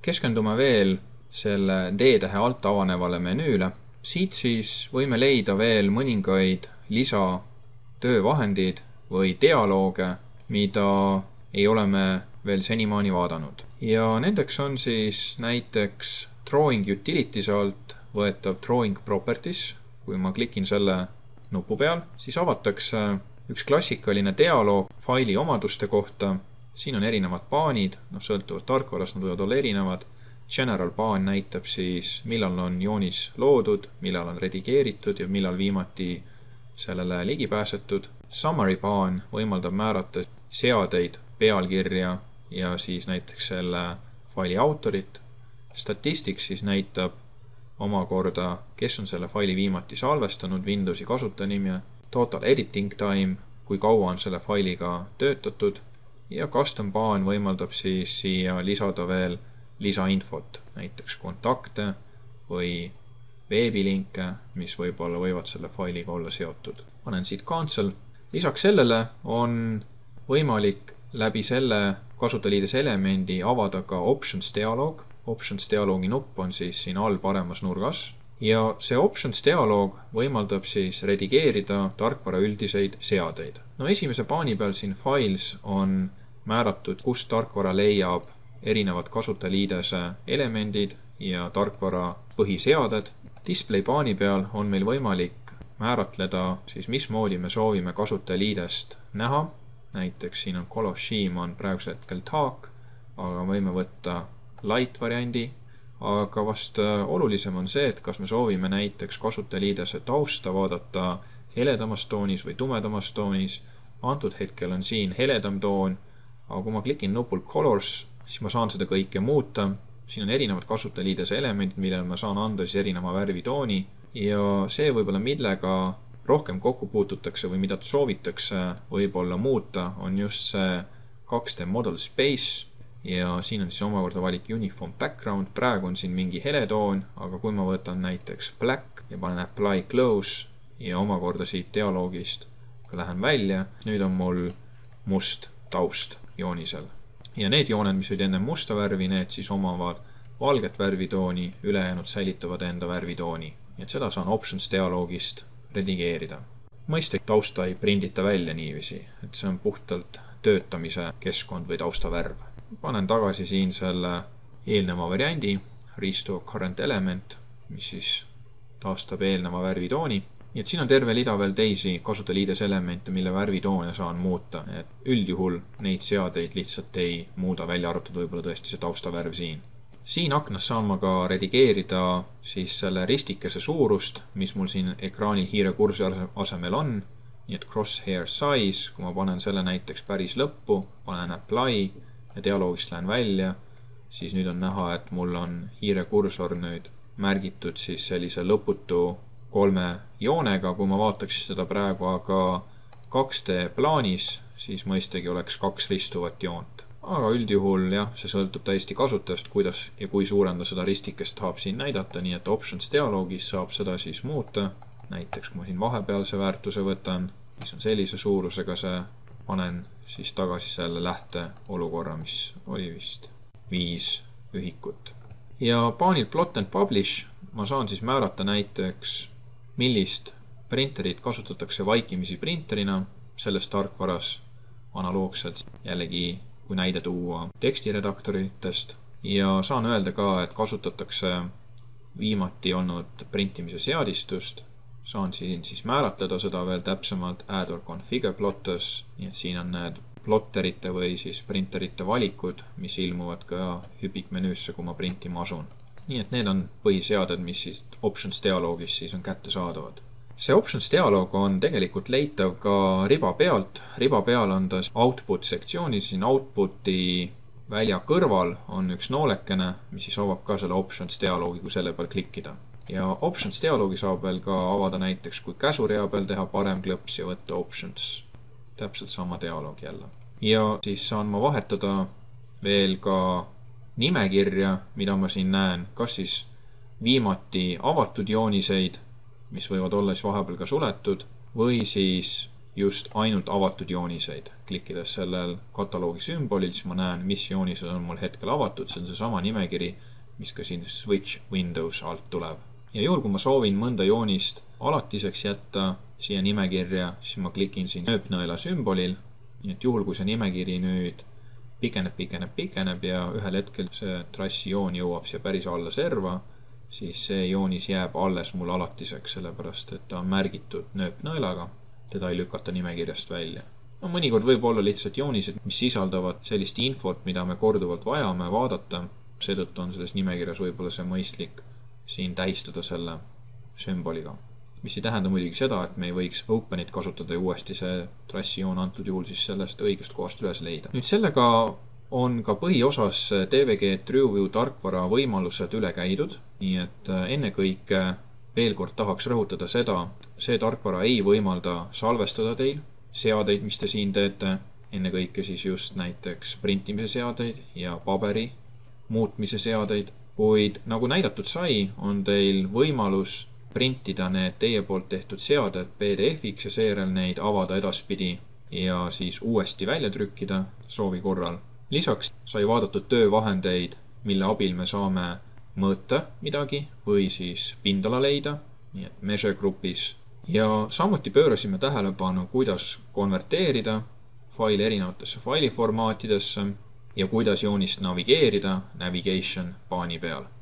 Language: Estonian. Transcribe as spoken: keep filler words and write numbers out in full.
Keskendume veel selle D-tähe alt avanevale menüüle. Siit siis võime leida veel mõningaid lisa töövahendid või dialooge, mida ei ole me veel senimaani vaadanud. Ja nendeks on siis näiteks Drawing Utilities alt võetav Drawing Properties. Kui ma klikin selle nupu peal, siis avatakse üks klassikaline dialoog faili omaduste kohta. Siin on erinevad paanid, noh sõltuvad tarkvarast, nad võivad olla erinevad. General paan näitab siis, millal on joonis loodud, millal on redigeeritud ja millal viimati sellele ligi pääsetud. Summary paan võimaldab määrata seadeid, pealkirja ja siis näiteks selle faili autorit. Statistics siis näitab omakorda, kes on selle faili viimati salvestanud, Windowsi kasutajanimi, total editing time, kui kaua on selle failiga töötatud, ja custom paan võimaldab siis siia lisada veel lisainfot, näiteks kontakte või veebilinke, mis võib-olla võivad selle failiga olla seotud. Panen siit cancel. Lisaks sellele on võimalik läbi selle kasutajaliides elemendi avada ka Options dialoog. Options dialoogi nupp on siis siin all paremas nurgas. Ja see Options dialoog võimaldab siis redigeerida tarkvara üldiseid seadeid. No esimese paani peal siin Files on määratud, kus tarkvara leiab erinevad kasutajaliidese elemendid ja tarkvara põhiseaded. Display paani peal on meil võimalik määratleda siis, mismoodi me soovime kasutajaliidest näha. Näiteks siin on color scheme on praegusel hetkel dark, aga võime võtta light variandi. Aga vast olulisem on see, et kas me soovime näiteks kasutajaliidese tausta vaadata heledamas toonis või tumedamas toonis. Antud hetkel on siin heledam toon, aga kui ma klikin nupul Colors, siis ma saan seda kõike muuta. Siin on erinevad kasutajaliidese elemendid, millele ma saan anda siis erineva värvitooni. Ja see võib-olla millega rohkem kokku puututakse või mida soovitakse võib-olla muuta, on just see kaks D Model Space. Ja siin on siis omakorda valik Uniform Background. Praegu on siin mingi heletoon, aga kui ma võtan näiteks Black ja panen Apply Close ja omakorda siit dialoogist lähen välja, nüüd on mul must taust joonisel. Ja need jooned, mis olid enne musta värvi, need siis omavad valget värvitooni, ülejäänud säilitavad enda värvitooni. Et seda saan Options dialoogist redigeerida. Mõistlik tausta ei prindita välja niiviisi, et see on puhtalt töötamise keskkond või taustavärv. Panen tagasi siin selle eelneva variandi, Restore Current Element, mis siis taastab eelneva värvitooni. Ja et siin on terve lida veel teisi kasutajaliides elemente, mille värvitoone saan muuta. Et üldjuhul neid seadeid lihtsalt ei muuda, välja arvatud võib-olla tõesti see taustavärv siin. Siin aknas saan ma ka redigeerida siis selle ristikese suurust, mis mul siin ekraanil hiirekursi asemel on. Nii et crosshair size, kui ma panen selle näiteks päris lõppu, panen apply ja dialoogist lähen välja, siis nüüd on näha, et mul on hiirekursor nüüd märgitud siis sellise lõputu kolme joonega. Kui ma vaataks seda praegu aga kaks D plaanis, siis mõistagi oleks kaks ristuvat joont. Aga üldjuhul jah, see sõltub täiesti kasutajast, kuidas ja kui suurenda seda ristikest tahab siin näidata, nii et Options dialoogis saab seda siis muuta. Näiteks kui ma siin vahepealse väärtuse võtan, mis on sellise suurusega see, panen siis tagasi selle lähte olukorra, mis oli vist viis ühikut. Ja paanil Plot and Publish ma saan siis määrata näiteks, millist printerit kasutatakse vaikimisi printerina selles tarkvaras analoogselt jällegi, kui näide tuua tekstiredaktoritest. Ja saan öelda ka, et kasutatakse viimati olnud printimise seadistust. Saan siin siis määratleda seda veel täpsemalt add or configure plotters, nii et siin on need plotterite või siis printerite valikud, mis ilmuvad ka hüpikmenüüsse, kui ma printima asun. Nii et need on põhiseaded, mis siis Options dialoogis siis on kätte saadavad. See Options dialoog on tegelikult leitav ka riba pealt. Riba peal on ta output sektsioonis, siin outputi välja kõrval on üks noolekene, mis siis avab ka selle Options dialoogi, kui selle peal klikkida. Ja Options dialoogi saab veel ka avada näiteks, kui käsurea peal teha parem klõps ja võtta Options. Täpselt sama dialoog jälle. Ja siis saan ma vahetada veel ka nimekirja, mida ma siin näen, kas siis viimati avatud jooniseid, mis võivad olla siis vahepeal ka suletud, või siis just ainult avatud jooniseid. Klikkides sellel kataloogi sümbolil, siis ma näen, mis joonised on mul hetkel avatud. See on see sama nimekiri, mis ka siin Switch Windows alt tuleb. Ja juhul, kui ma soovin mõnda joonist alatiseks jätta siia nimekirja, siis ma klikin siin nööpnõela sümbolil. Nii et juhul, kui see nimekiri nüüd pikeneb, pikeneb, pikeneb ja ühel hetkel see trassi joon jõuab siia päris alla serva, siis see joonis jääb alles mul alatiseks, sellepärast et ta on märgitud nööpnõelaga. Teda ei lükata nimekirjast välja. No, mõnikord võib olla lihtsalt joonised, mis sisaldavad sellist infot, mida me korduvalt vajame vaadata. Seetõttu on selles nimekirjas võib-olla see mõistlik siin tähistada selle sümboliga. Mis ei tähenda muidugi seda, et me ei võiks Openit kasutada ja uuesti see trassijoon antud juhul siis sellest õigest kohast üles leida. Nüüd sellega on ka põhiosas D V G TrueView tarkvara võimalused üle käidud, nii et ennekõike veel kord tahaks rõhutada seda, see tarkvara ei võimalda salvestada teil seadeid, mis te siin teete, ennekõike siis just näiteks printimise seadeid ja paberi muutmise seadeid, kuid nagu näidatud sai, on teil võimalus printida need teie poolt tehtud seaded P D F-iks ja seejärel neid avada edaspidi ja siis uuesti välja trükkida soovi korral. Lisaks sai vaadatud töövahendeid, mille abil me saame mõõta midagi või siis pindala leida, nii et measure grupis. Ja samuti pöörasime tähelepanu, kuidas konverteerida faili erinevatesse failiformaatidesse ja kuidas joonist navigeerida navigation paani peal.